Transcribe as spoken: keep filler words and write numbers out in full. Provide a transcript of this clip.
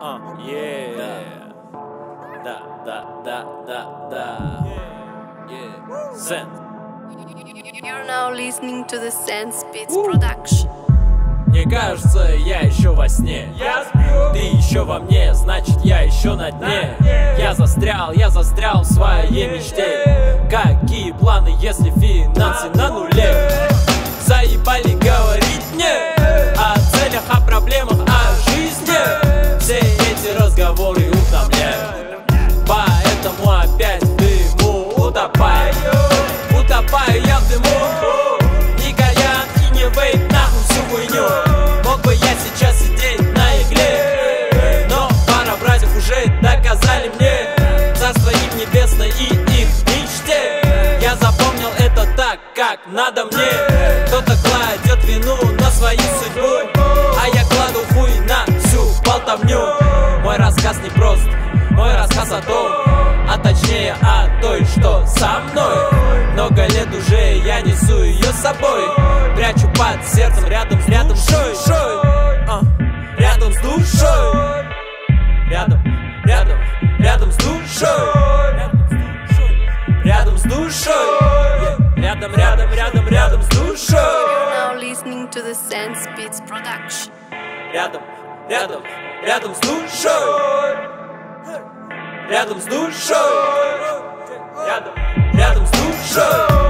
Uh, yeah. Да, да, да, да, да. Yeah. Sen. You're now listening to the Sense Beats production. Мне кажется, я еще во сне. Я сплю. Ты еще во мне, значит я еще на дне. Я застрял, я застрял в своей мечте. Какие планы, если финансы на нуле? Заебали говорить мне о целях, о проблемах, о жизни. Все эти разговоры утомляют, поэтому опять в дыму утопаю. Утопаю я в дыму. Ни кальян и не вейп, нахуй всю хуйню. Мог бы я сейчас сидеть на игле, но пара братьев уже доказали мне царство им небесное и их мечте. Я запомнил это так, как надо мне. Кто-то кладет вину на свою судьбу, а я кладу хуй на всю болтовню. Мой рассказ не прост, мой рассказ о том, а точнее о той, что со мной. Много лет уже я несу ее с собой, прячу под сердцем, рядом, рядом с душой, а, рядом с душой, рядом, рядом, рядом с душой, рядом с душой, рядом, рядом, рядом, рядом с душой. You're now listening to the Sense Beats production. Рядом, рядом, рядом с душой, рядом с душой, рядом, рядом с душой.